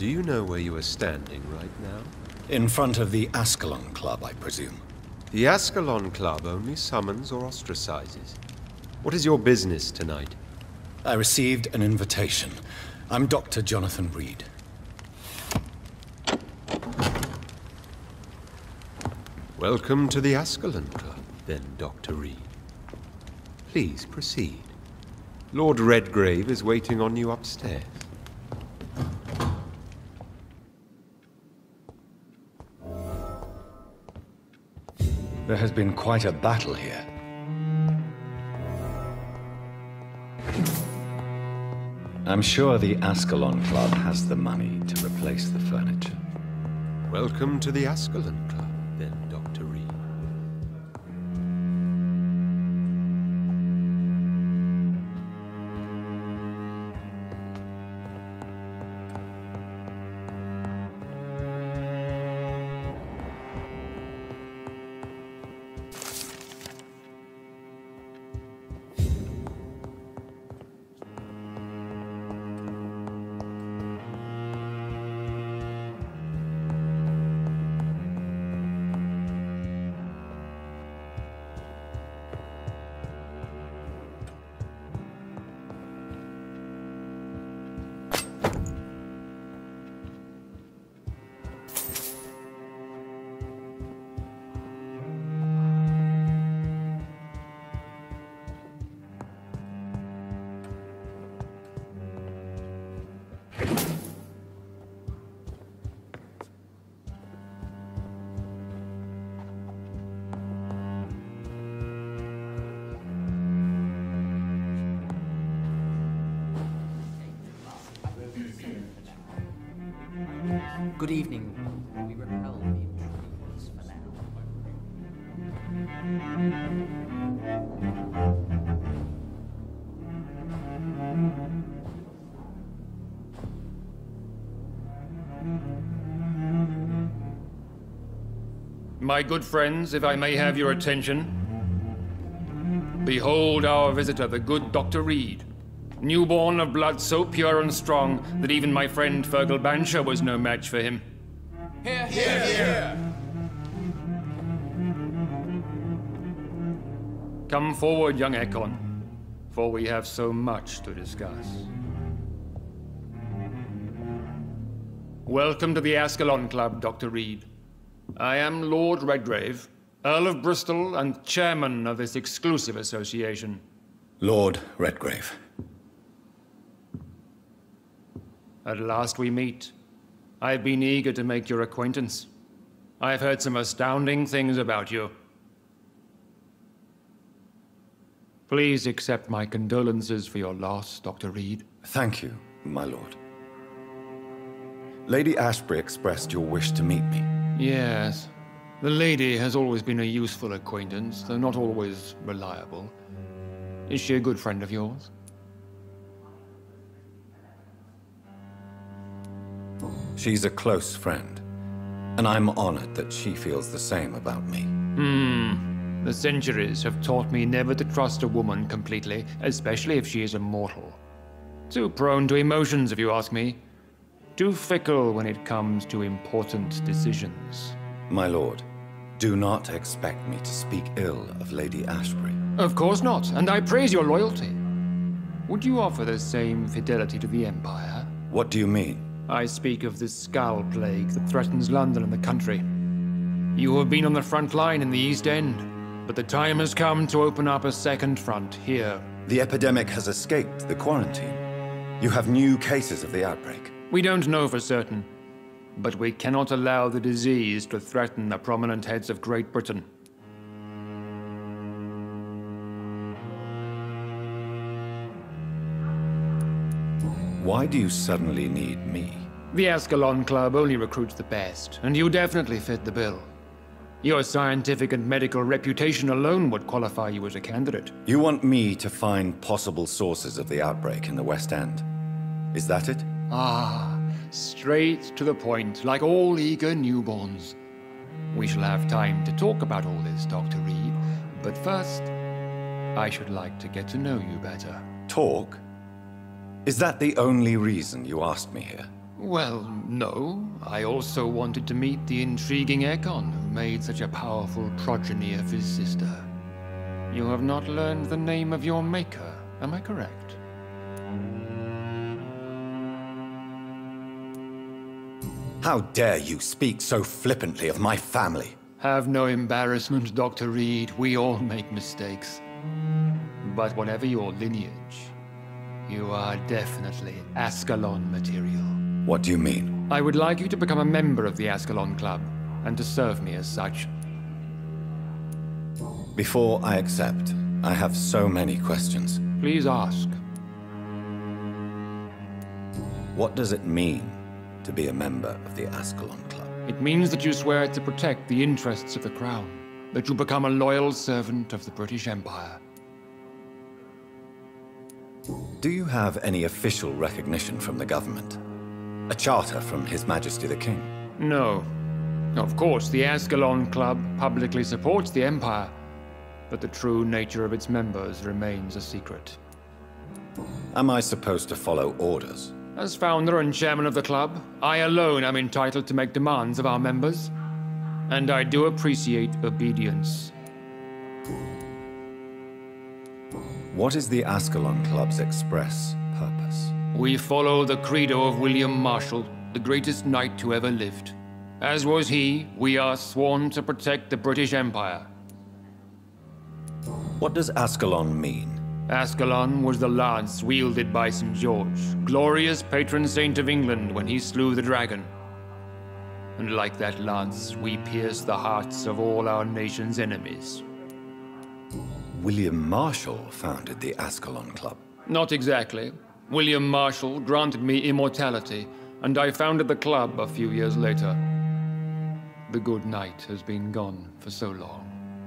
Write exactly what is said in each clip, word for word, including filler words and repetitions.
Do you know where you are standing right now? In front of the Ascalon Club, I presume. The Ascalon Club only summons or ostracizes. What is your business tonight? I received an invitation. I'm Doctor Jonathan Reed. Welcome to the Ascalon Club, then, Doctor Reed. Please proceed. Lord Redgrave is waiting on you upstairs. There has been quite a battle here. I'm sure the Ascalon Club has the money to replace the furniture. Welcome to the Ascalon Club, then, Doctor Reed. Good evening. We repel the intruders for now. My good friends, if I may have your attention. Behold our visitor, the good Doctor Reed. Newborn of blood so pure and strong that even my friend Fergal Bancher was no match for him. Here, here, here! Come forward, young Ekon, for we have so much to discuss. Welcome to the Ascalon Club, Doctor Reed. I am Lord Redgrave, Earl of Bristol and chairman of this exclusive association. Lord Redgrave. At last we meet. I've been eager to make your acquaintance. I've heard some astounding things about you. Please accept my condolences for your loss, Doctor Reed. Thank you, my lord. Lady Ashbury expressed your wish to meet me. Yes. The lady has always been a useful acquaintance, though not always reliable. Is she a good friend of yours? She's a close friend, and I'm honored that she feels the same about me. Hmm. The centuries have taught me never to trust a woman completely, especially if she is a mortal. Too prone to emotions, if you ask me. Too fickle when it comes to important decisions. My lord, do not expect me to speak ill of Lady Ashbury. Of course not, and I praise your loyalty. Would you offer the same fidelity to the Empire? What do you mean? I speak of the Skull Plague that threatens London and the country. You have been on the front line in the East End, but the time has come to open up a second front here. The epidemic has escaped the quarantine. You have new cases of the outbreak. We don't know for certain, but we cannot allow the disease to threaten the prominent heads of Great Britain. Why do you suddenly need me? The Ascalon Club only recruits the best, and you definitely fit the bill. Your scientific and medical reputation alone would qualify you as a candidate. You want me to find possible sources of the outbreak in the West End. Is that it? Ah, straight to the point, like all eager newborns. We shall have time to talk about all this, Doctor Reed, but first, I should like to get to know you better. Talk? Is that the only reason you asked me here? Well, no. I also wanted to meet the intriguing Ekon, who made such a powerful progeny of his sister. You have not learned the name of your maker, am I correct? How dare you speak so flippantly of my family? Have no embarrassment, Doctor Reed. We all make mistakes. But whatever your lineage, you are definitely Ascalon material. What do you mean? I would like you to become a member of the Ascalon Club, and to serve me as such. Before I accept, I have so many questions. Please ask. What does it mean to be a member of the Ascalon Club? It means that you swear to protect the interests of the Crown, that you become a loyal servant of the British Empire. Do you have any official recognition from the government? A charter from His Majesty the King? No. Of course, the Ascalon Club publicly supports the Empire, but the true nature of its members remains a secret. Am I supposed to follow orders? As founder and chairman of the club, I alone am entitled to make demands of our members, and I do appreciate obedience. What is the Ascalon Club's express purpose? We follow the credo of William Marshall, the greatest knight who ever lived. As was he, we are sworn to protect the British Empire. What does Ascalon mean? Ascalon was the lance wielded by Saint George, glorious patron saint of England when he slew the dragon. And like that lance, we pierce the hearts of all our nation's enemies. William Marshall founded the Ascalon Club. Not exactly. William Marshall granted me immortality, and I founded the club a few years later. The good knight has been gone for so long.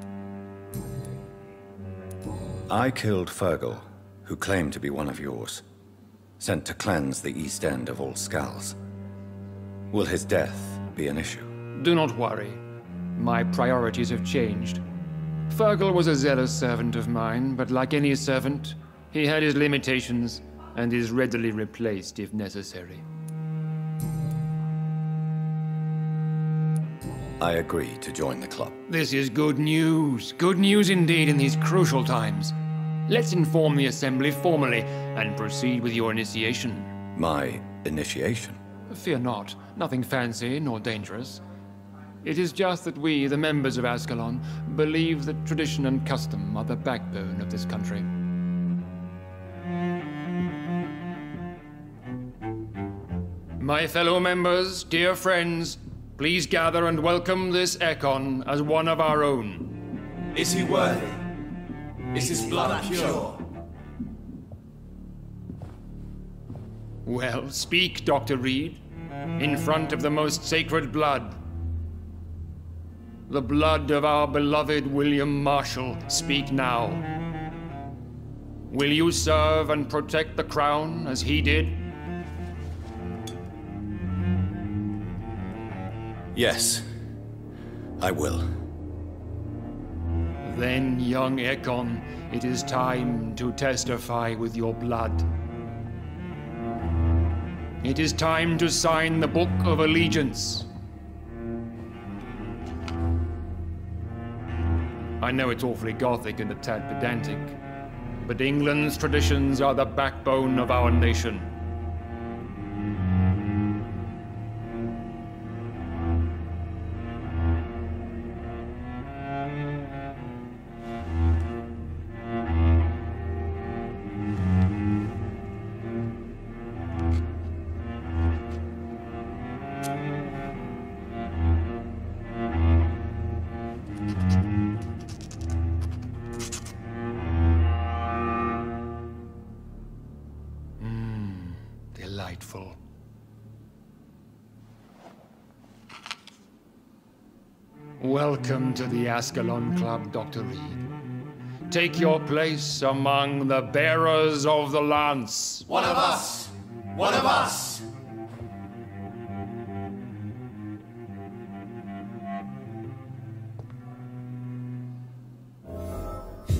I killed Fergal, who claimed to be one of yours, sent to cleanse the East End of all Skulls. Will his death be an issue? Do not worry. My priorities have changed. Fergal was a zealous servant of mine, but like any servant, he had his limitations and is readily replaced if necessary. I agree to join the club. This is good news. Good news indeed in these crucial times. Let's inform the Assembly formally and proceed with your initiation. My initiation? Fear not. Nothing fancy nor dangerous. It is just that we, the members of Ascalon, believe that tradition and custom are the backbone of this country. My fellow members, dear friends, please gather and welcome this Ekon as one of our own. Is he worthy? Is his blood pure? Well, speak, Doctor Reed, in front of the most sacred blood. The blood of our beloved William Marshall, speak now. Will you serve and protect the crown as he did? Yes, I will. Then, young Ekon, it is time to testify with your blood. It is time to sign the Book of Allegiance. I know it's awfully gothic and a tad pedantic, but England's traditions are the backbone of our nation. Delightful. Welcome to the Ascalon Club, Doctor Reed. Take your place among the bearers of the lance. One of us! One of us!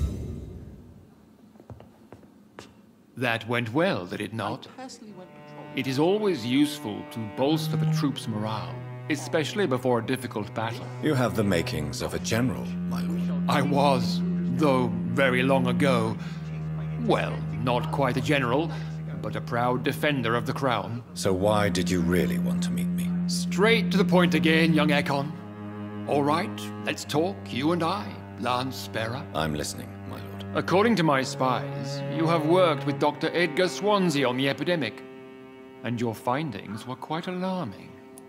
That went well, did it not? I personally went patrolling. It is always useful to bolster the troops' morale, especially before a difficult battle. You have the makings of a general, my lord. I was, though very long ago. Well, not quite a general, but a proud defender of the crown. So why did you really want to meet me? Straight to the point again, young Ekon. All right, let's talk, you and I, Lance Sparrow. I'm listening, my lord. According to my spies, you have worked with Doctor Edgar Swansea on the epidemic, and your findings were quite alarming.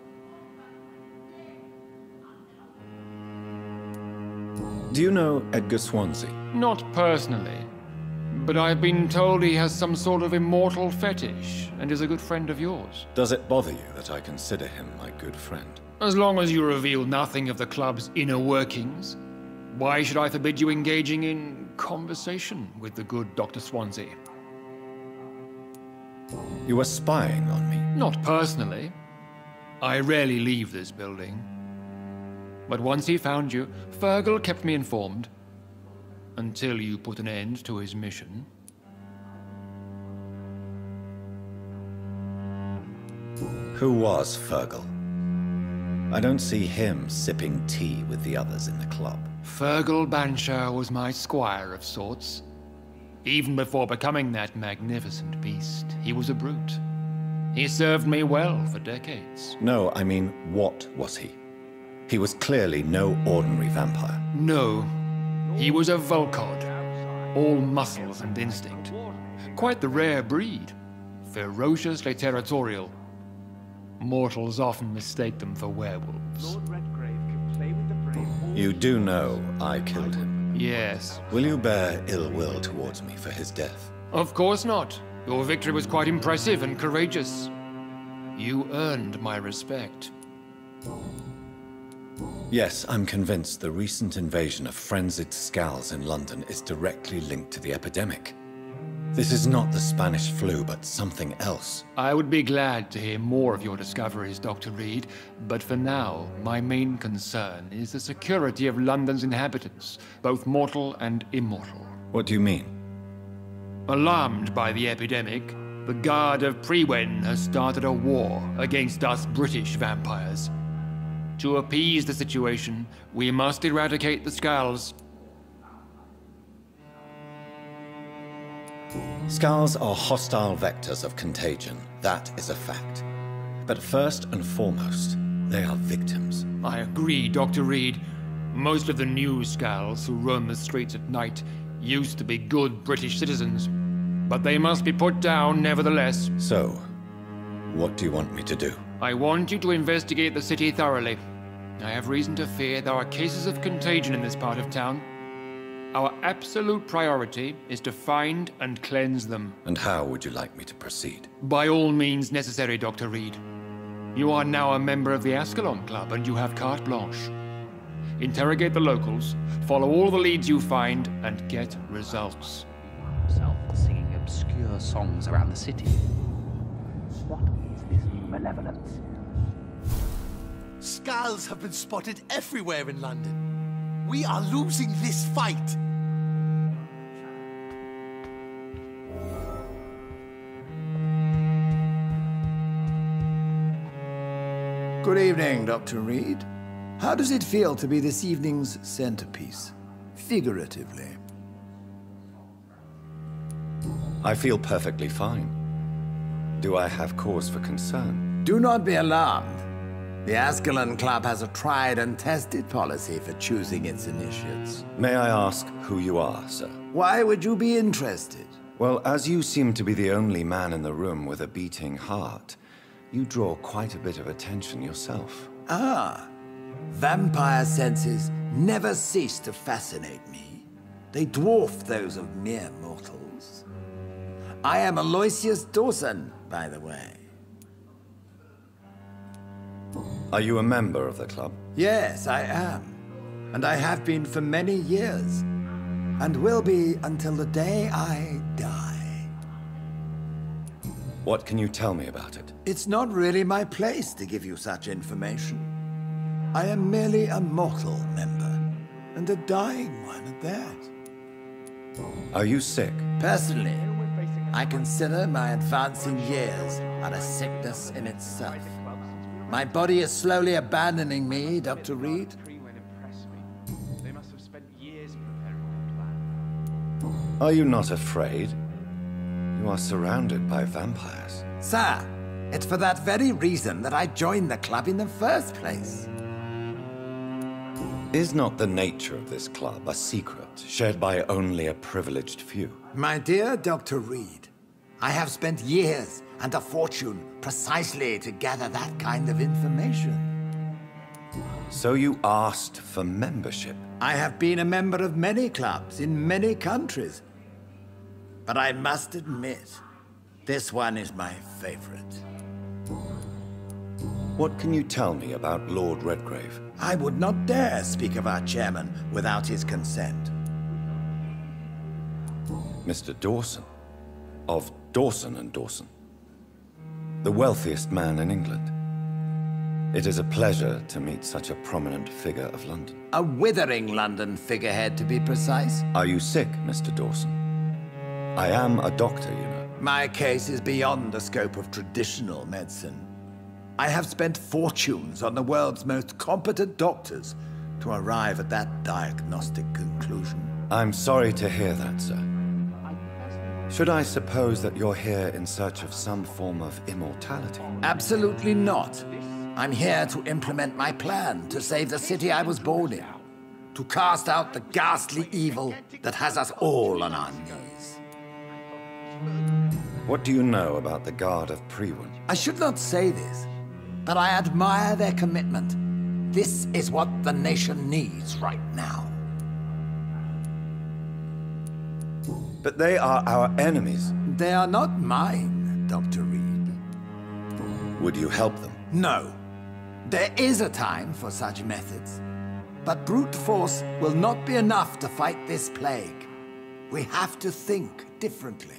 Do you know Edgar Swansea? Not personally, but I've been told he has some sort of immortal fetish and is a good friend of yours. Does it bother you that I consider him my good friend? As long as you reveal nothing of the club's inner workings, why should I forbid you engaging in conversation with the good Doctor Swansea? You are spying on me? Not personally. I rarely leave this building. But once he found you, Fergal kept me informed. Until you put an end to his mission. Who was Fergal? I don't see him sipping tea with the others in the club. Fergal Banshire was my squire of sorts. Even before becoming that magnificent beast, he was a brute. He served me well for decades. No, I mean, what was he? He was clearly no ordinary vampire. No, he was a Volcod, all muscles and instinct. Quite the rare breed, ferociously territorial. Mortals often mistake them for werewolves. You do know I killed him. Yes. Will you bear ill will towards me for his death? Of course not. Your victory was quite impressive and courageous. You earned my respect. Yes, I'm convinced the recent invasion of frenzied Skals in London is directly linked to the epidemic. This is not the Spanish flu, but something else. I would be glad to hear more of your discoveries, Doctor Reed, but for now, my main concern is the security of London's inhabitants, both mortal and immortal. What do you mean? Alarmed by the epidemic, the Guard of Priwen has started a war against us British vampires. To appease the situation, we must eradicate the Skals. Skals are hostile vectors of contagion, that is a fact. But first and foremost, they are victims. I agree, Doctor Reed. Most of the new Skals who roam the streets at night used to be good British citizens, but they must be put down nevertheless. So, what do you want me to do? I want you to investigate the city thoroughly. I have reason to fear there are cases of contagion in this part of town. Our absolute priority is to find and cleanse them. And how would you like me to proceed? By all means necessary, Doctor Reed. You are now a member of the Ascalon Club and you have carte blanche. Interrogate the locals, follow all the leads you find, and get results. Himself singing obscure songs around the city. What is this malevolence? Skals have been spotted everywhere in London. We are losing this fight. Good evening, Doctor Reed. How does it feel to be this evening's centerpiece, figuratively? I feel perfectly fine. Do I have cause for concern? Do not be alarmed. The Ascalon Club has a tried and tested policy for choosing its initiates. May I ask who you are, sir? Why would you be interested? Well, as you seem to be the only man in the room with a beating heart, you draw quite a bit of attention yourself. Ah, vampire senses never cease to fascinate me. They dwarf those of mere mortals. I am Aloysius Dawson, by the way. Are you a member of the club? Yes, I am. And I have been for many years. And will be until the day I die. What can you tell me about it? It's not really my place to give you such information. I am merely a mortal member, and a dying one at that. Are you sick? Personally, I consider my advancing years are a sickness in itself. My body is slowly abandoning me, Doctor Reed. Are you not afraid? You are surrounded by vampires. Sir, it's for that very reason that I joined the club in the first place. Is not the nature of this club a secret, shared by only a privileged few? My dear Doctor Reed, I have spent years and a fortune precisely to gather that kind of information. So you asked for membership? I have been a member of many clubs in many countries. But I must admit, this one is my favorite. What can you tell me about Lord Redgrave? I would not dare speak of our chairman without his consent. Mister Dawson, of Dawson and Dawson, the wealthiest man in England. It is a pleasure to meet such a prominent figure of London. A withering London figurehead, to be precise. Are you sick, Mister Dawson? I am a doctor, you know. My case is beyond the scope of traditional medicine. I have spent fortunes on the world's most competent doctors to arrive at that diagnostic conclusion. I'm sorry to hear that, sir. Should I suppose that you're here in search of some form of immortality? Absolutely not. I'm here to implement my plan to save the city I was born in. To cast out the ghastly evil that has us all on our knees. What do you know about the Guard of Priwen? I should not say this, but I admire their commitment. This is what the nation needs right now. But they are our enemies. They are not mine, Doctor Reed. Would you help them? No. There is a time for such methods. But brute force will not be enough to fight this plague. We have to think differently.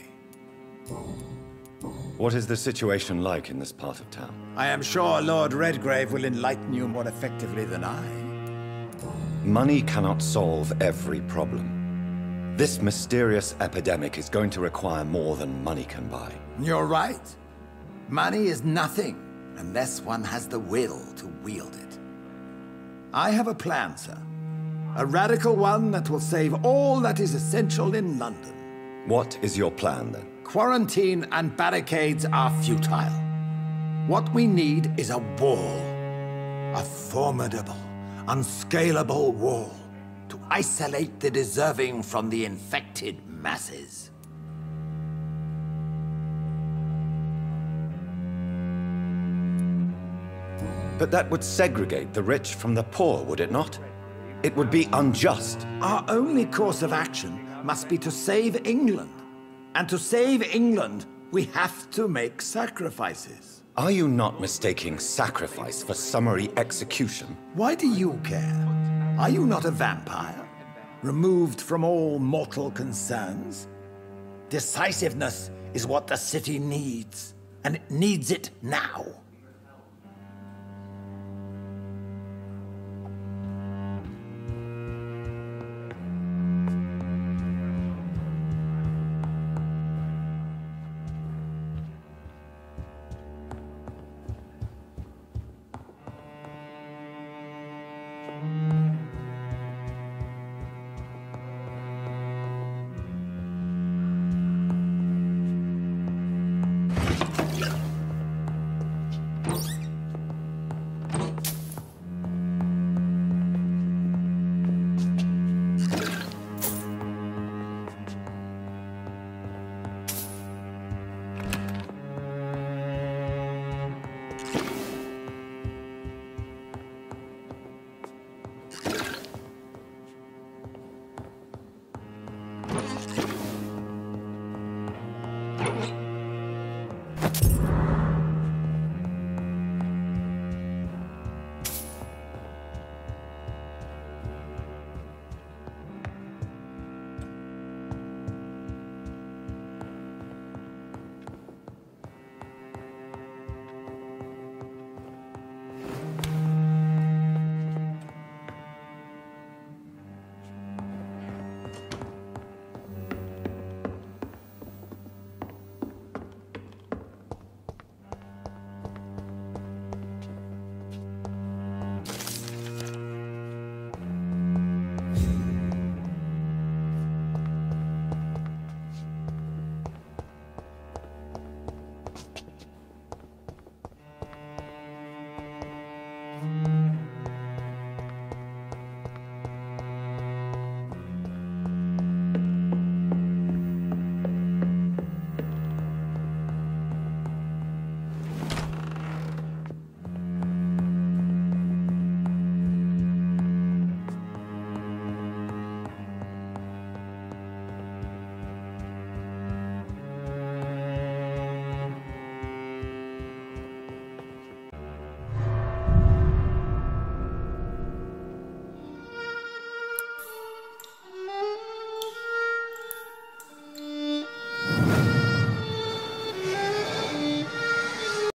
What is the situation like in this part of town? I am sure Lord Redgrave will enlighten you more effectively than I. Money cannot solve every problem. This mysterious epidemic is going to require more than money can buy. You're right. Money is nothing unless one has the will to wield it. I have a plan, sir. A radical one that will save all that is essential in London. What is your plan, then? Quarantine and barricades are futile. What we need is a wall. A formidable, unscalable wall to isolate the deserving from the infected masses. But that would segregate the rich from the poor, would it not? It would be unjust. Our only course of action must be to save England. And to save England, we have to make sacrifices. Are you not mistaking sacrifice for summary execution? Why do you care? Are you not a vampire? Removed from all mortal concerns? Decisiveness is what the city needs, and it needs it now.